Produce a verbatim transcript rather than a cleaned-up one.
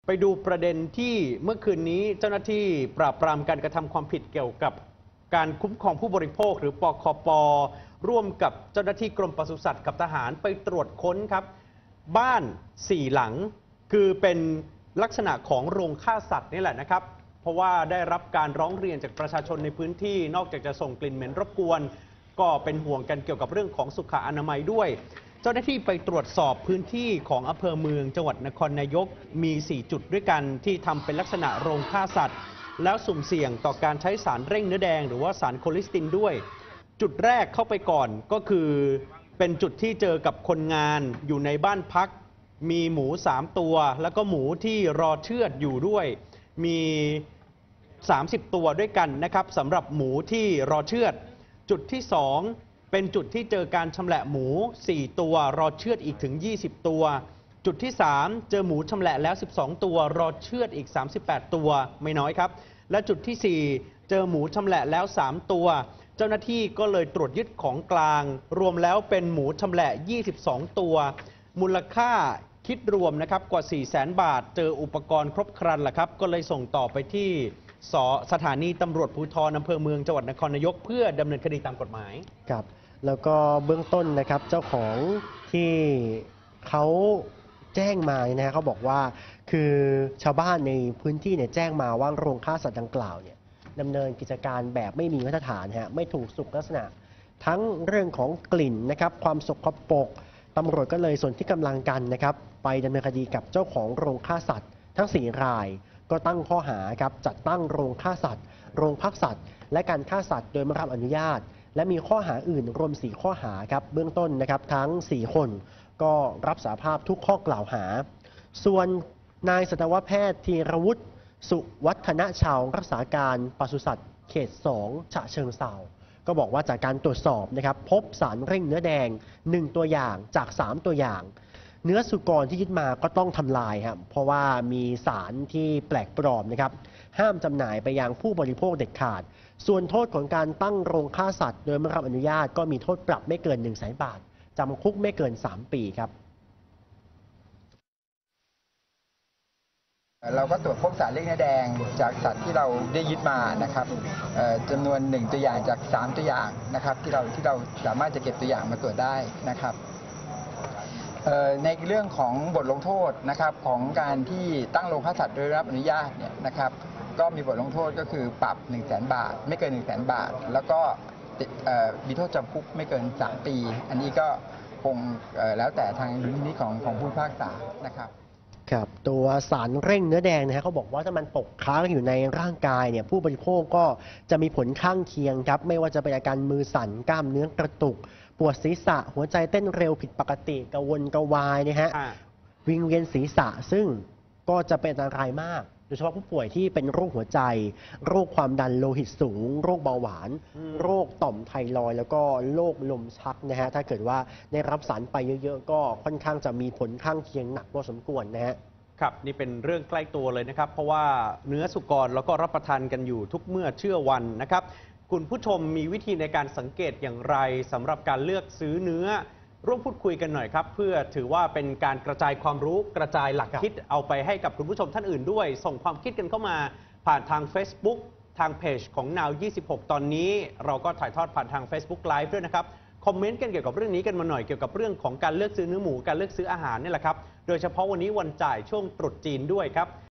ไปดูประเด็นที่เมื่อคืนนี้เจ้าหน้าที่ปราบปรามการกระทำความผิดเกี่ยวกับการคุ้มครองผู้บริโภคหรือปคป.ร่วมกับเจ้าหน้าที่กรมปศุสัตว์กับทหารไปตรวจค้นครับบ้านสี่หลังคือเป็นลักษณะของโรงฆ่าสัตว์นี่แหละนะครับเพราะว่าได้รับการร้องเรียนจากประชาชนในพื้นที่นอกจากจะส่งกลิ่นเหม็นรบกวนก็เป็นห่วงกันเกี่ยวกับเรื่องของสุขอนามัยด้วยเจ้าหน้าที่ไปตรวจสอบพื้นที่ของอำเภอเมืองจังหวัดนครนายกมีสี่จุดด้วยกันที่ทำเป็นลักษณะโรงฆ่าสัตว์แล้วสุ่มเสี่ยงต่อการใช้สารเร่งเนื้อแดงหรือว่าสารโคลิสตินด้วยจุดแรกเข้าไปก่อนก็คือเป็นจุดที่เจอกับคนงานอยู่ในบ้านพักมีหมูสามตัวแล้วก็หมูที่รอเชือดอยู่ด้วยมีสามสิบตัวด้วยกันนะครับสำหรับหมูที่รอเชือดจุดที่สองเป็นจุดที่เจอการชำแหละหมูสี่ตัวรอเชือดอีกถึงยี่สิบตัวจุดที่สามเจอหมูชำแหละแล้วสิบสองตัวรอเชือดอีกสามสิบแปดตัวไม่น้อยครับและจุดที่สี่เจอหมูชำแหละแล้วสามตัวเจ้าหน้าที่ก็เลยตรวจยึดของกลางรวมแล้วเป็นหมูชำแหละยี่สิบสองตัวมูลค่าคิดรวมนะครับกว่า สี่แสน บาทเจออุปกรณ์ครบครันแหละครับก็เลยส่งต่อไปที่สถานีตำรวจภูธรอำเภอเมืองจังหวัดนครนายกเพื่อดำเนินคดีตามกฎหมายครับแล้วก็เบื้องต้นนะครับเจ้าของที่เขาแจ้งมาเนี่ยนะเขาบอกว่าคือชาวบ้านในพื้นที่เนี่ยแจ้งมาว่าโรงฆ่าสัตว์ดังกล่าวเนี่ยดำเนินกิจการแบบไม่มีมาตรฐานฮะไม่ถูกสุขลักษณะทั้งเรื่องของกลิ่นนะครับความสกปรกตำรวจก็เลยส่วนที่กำลังกันนะครับไปดำเนินคดีกับเจ้าของโรงฆ่าสัตว์ทั้งสี่รายก็ตั้งข้อหาครับจัดตั้งโรงฆ่าสัตว์โรงพักสัตว์และการฆ่าสัตว์โดยไม่รับอนุญาตและมีข้อหาอื่นรวมสี่ข้อหาครับเบื้องต้นนะครับทั้งสี่คนก็รับสารภาพทุกข้อกล่าวหาส่วนนายสัตวแพทย์ธีรวุฒิสุวัฒนชาวรักษาการปศุสัตว์เขตสองฉะเชิงเทราก็บอกว่าจากการตรวจสอบนะครับพบสารเร่งเนื้อแดงหนึ่งตัวอย่างจากสามตัวอย่างเนื้อสุกรที่ยึดมาก็ต้องทำลายครับเพราะว่ามีสารที่แปลกปลอมนะครับห้ามจำหน่ายไปยังผู้บริโภคเด็ดขาดส่วนโทษของการตั้งโรงฆ่าสัตว์โดยไม่รับอนุญาตก็มีโทษปรับไม่เกิน หนึ่งแสน บาทจำคุกไม่เกินสามปีครับเราก็ตรวจพบสารเร่งเนื้อแดงจากสัตว์ที่เราได้ยึดมานะครับจำนวนหนึ่งตัวอย่างจากสามตัวอย่างนะครับที่เราที่เราสามารถจะเก็บตัวอย่างมาตรวจได้นะครับในเรื่องของบทลงโทษนะครับของการที่ตั้งโรงฆ่าสัตว์โดยรับอนุญาตเนี่ยนะครับก็มีบทลงโทษก็คือปรับ หนึ่งแสน บาทไม่เกิน หนึ่งแสน บาทแล้วก็มีโทษจำคุกไม่เกินสามปีอันนี้ก็คงแล้วแต่ทางดุลพินิจของของผู้พิพากษานะครับครับตัวสารเร่งเนื้อแดงนะฮะเขาบอกว่าถ้ามันตกค้างอยู่ในร่างกายเนี่ยผู้บริโภคก็จะมีผลข้างเคียงครับไม่ว่าจะเป็นอาการมือสั่นกล้ามเนื้อกระตุกปวดศีรษะหัวใจเต้นเร็วผิดปกติกระวนกระวายนะฮะวิงเวียนศีรษะซึ่งก็จะเป็นอันตรายมากโดยเฉพาะผู้ป่วยที่เป็นโรคหัวใจโรคความดันโลหิตสูงโรคเบาหวานโรคต่อมไทรอยด์แล้วก็โรคลมชักนะฮะถ้าเกิดว่าได้รับสารไปเยอะๆก็ค่อนข้างจะมีผลข้างเคียงหนักพอสมควรนะฮะครับนี่เป็นเรื่องใกล้ตัวเลยนะครับเพราะว่าเนื้อสุกรแล้วก็รับประทานกันอยู่ทุกเมื่อเชื่อวันนะครับคุณผู้ชมมีวิธีในการสังเกตอย่างไรสำหรับการเลือกซื้อเนื้อร่วมพูดคุยกันหน่อยครับเพื่อถือว่าเป็นการกระจายความรู้กระจายหลักคิดเอาไปให้กับคุณผู้ชมท่านอื่นด้วยส่งความคิดกันเข้ามาผ่านทาง Facebook ทางเพจของ นาว ยี่สิบหก ตอนนี้เราก็ถ่ายทอดผ่านทาง Facebook Live ด้วยนะครับคอมเมนต์กันเกี่ยวกับเรื่องนี้กันมาหน่อยเกี่ยวกับเรื่องของการเลือกซื้อเนื้อหมูการเลือกซื้ออาหารนี่แหละครับโดยเฉพาะวันนี้วันจ่ายช่วงตรุษจีนด้วยครับ